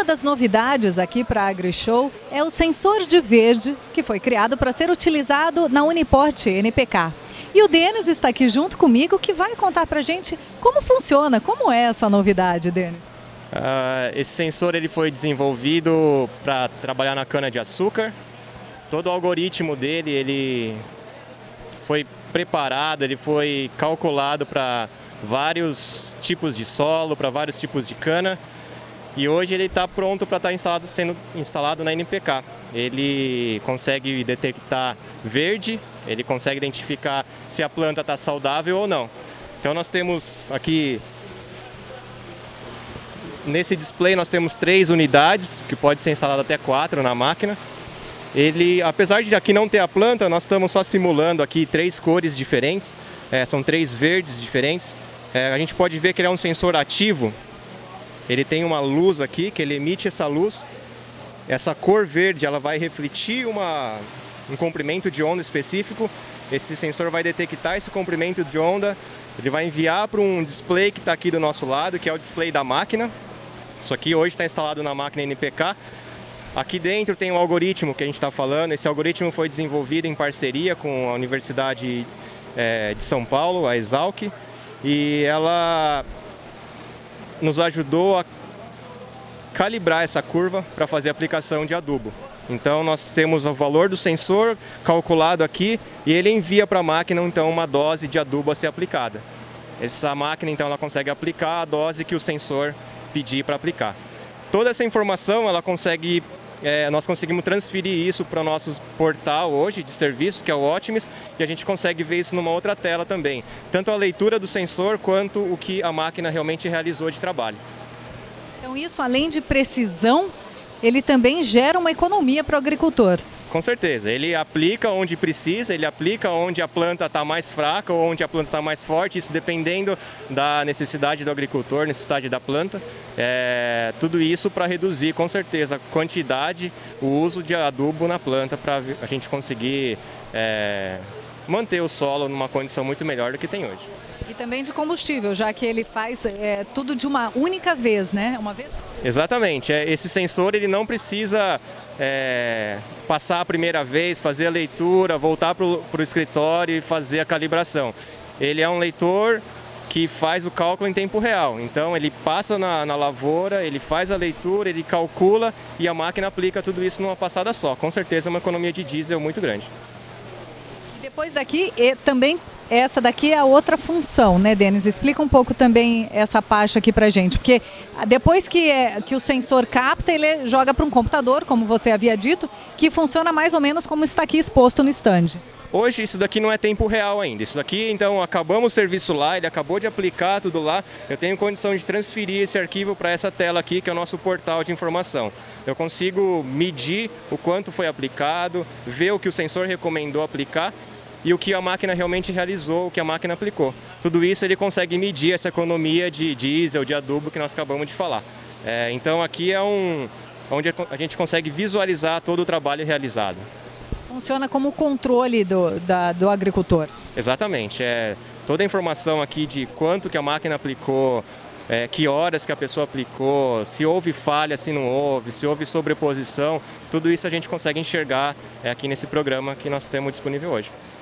das novidades aqui para a AgriShow é o sensor de verde, que foi criado para ser utilizado na Uniport NPK. E o Denis está aqui junto comigo, que vai contar para a gente como funciona, como é essa novidade, Denis. Esse sensor ele foi desenvolvido para trabalhar na cana-de-açúcar. Todo o algoritmo dele ele foi preparado, ele foi calculado para vários tipos de solo, para vários tipos de cana. E hoje ele está pronto para estar sendo instalado na NPK. Ele consegue detectar verde, ele consegue identificar se a planta está saudável ou não. Então nós temos aqui, nesse display nós temos 3 unidades, que pode ser instalado até 4 na máquina. Ele, apesar de aqui não ter a planta, nós estamos só simulando aqui 3 cores diferentes, são 3 verdes diferentes. A gente pode ver que ele é um sensor ativo. Ele tem uma luz aqui, que ele emite essa luz. Essa cor verde ela vai refletir um comprimento de onda específico. Esse sensor vai detectar esse comprimento de onda. Ele vai enviar para um display que está aqui do nosso lado, que é o display da máquina. Isso aqui hoje está instalado na máquina NPK. Aqui dentro tem um algoritmo que a gente está falando. Esse algoritmo foi desenvolvido em parceria com a Universidade de São Paulo, a Exalc. E ela nos ajudou a calibrar essa curva para fazer a aplicação de adubo. Então nós temos o valor do sensor calculado aqui e ele envia para a máquina então uma dose de adubo a ser aplicada. Essa máquina então ela consegue aplicar a dose que o sensor pedir para aplicar. Toda essa informação ela consegue, nós conseguimos transferir isso para o nosso portal hoje de serviços, que é o Optimis, e a gente consegue ver isso numa outra tela também. Tanto a leitura do sensor quanto o que a máquina realmente realizou de trabalho. Então isso, além de precisão, ele também gera uma economia para o agricultor. Com certeza, ele aplica onde precisa, ele aplica onde a planta está mais fraca ou onde a planta está mais forte, isso dependendo da necessidade do agricultor, necessidade da planta. Tudo isso para reduzir, com certeza, a quantidade, o uso de adubo na planta para a gente conseguir manter o solo numa condição muito melhor do que tem hoje. E também de combustível, já que ele faz tudo de uma única vez, né? Uma vez? Exatamente. Esse sensor ele não precisa passar a primeira vez, fazer a leitura, voltar para o escritório e fazer a calibração. Ele é um leitor que faz o cálculo em tempo real. Então ele passa na lavoura, ele faz a leitura, ele calcula e a máquina aplica tudo isso numa passada só. Com certeza é uma economia de diesel muito grande. E depois daqui, também essa daqui é a outra função, né, Denis? Explica um pouco também essa parte aqui pra gente, porque depois que o sensor capta, ele joga para um computador, como você havia dito, que funciona mais ou menos como está aqui exposto no stand. Hoje isso daqui não é tempo real ainda, isso daqui então acabamos o serviço lá, ele acabou de aplicar tudo lá, eu tenho condição de transferir esse arquivo para essa tela aqui que é o nosso portal de informação. Eu consigo medir o quanto foi aplicado, ver o que o sensor recomendou aplicar e o que a máquina realmente realizou, o que a máquina aplicou. Tudo isso ele consegue medir essa economia de diesel, de adubo que nós acabamos de falar. Então aqui é onde a gente consegue visualizar todo o trabalho realizado. Funciona como controle do agricultor. Exatamente. Toda a informação aqui de quanto que a máquina aplicou, que horas que a pessoa aplicou, se houve falha, se não houve, se houve sobreposição, tudo isso a gente consegue enxergar aqui nesse programa que nós temos disponível hoje.